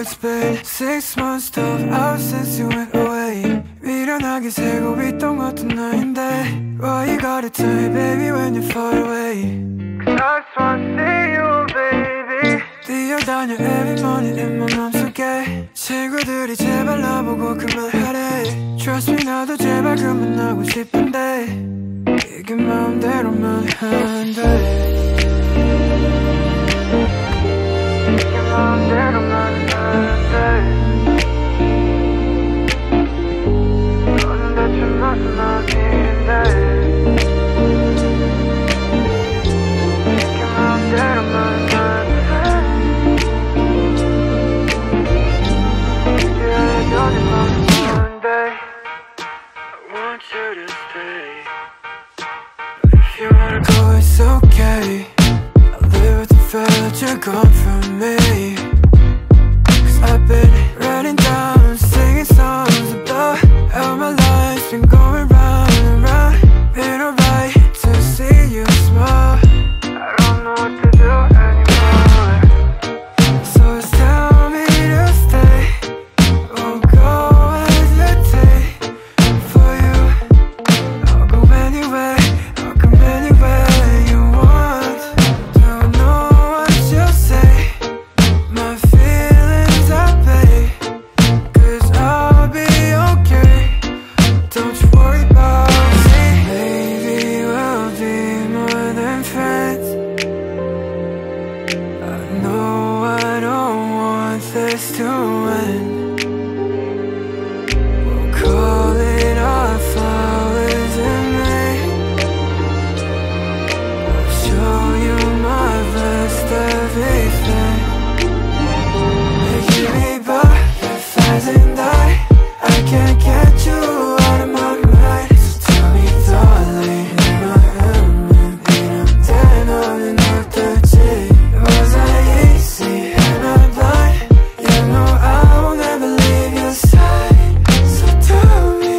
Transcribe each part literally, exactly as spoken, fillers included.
it's been six months twelve hours since you went away. 미련하게 살고 있던 것도 나인데 Why you gotta tell me baby when you're far away? Cause I just wanna see you baby. 뛰어다녀 every morning in my 맘속에 친구들이 제발 나보고 그만하래. Trust me 나도 제발 그만하고 싶은데 이게 마음대로만 안 돼. 이게 마음대로만 안 돼. 너는 대체 무슨 어디인데 이게 마음대로만 안 돼. Yeah, 너는 맘인데 I want you to stay. If you wanna go, it's okay. I live with the fact that you're gone from me. Cause I've been writing down, singing songs about how my life's been going round and round. Been alright to see you smile. I don't know what to do anymore. So just tell me to stay. Won't go hesitate for you. I'll go anywhere, I'll come anywhere you want. Don't know what you'll say. My feelings I pay. Cause I'll be okay. Don't you worry about me. Maybe we'll be more than friends. I know I don't want this to end. We'll call it our flowers and May. I'll show you my best everything. They give me butterflies and I I can't get you out of my mind. So tell me darling, am I human? 이런 너는 어떨지. Was I easy? Am I blind? You know I will never leave your side. So tell me,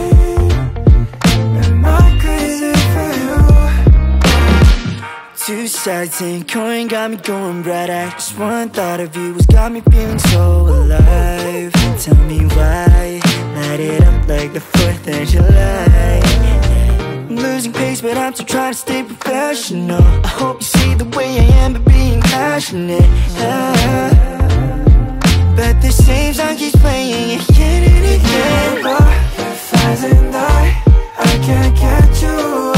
am I crazy for you? Two sides in coin got me going right at. Just one thought of you has got me feeling so alive. Tell me why, light it up like the fourth of July. I'm losing pace but I'm still trying to stay professional. I hope you see the way I am but being passionate. Ah, but the same song keeps playing again and again. Butterflies and I I can't get you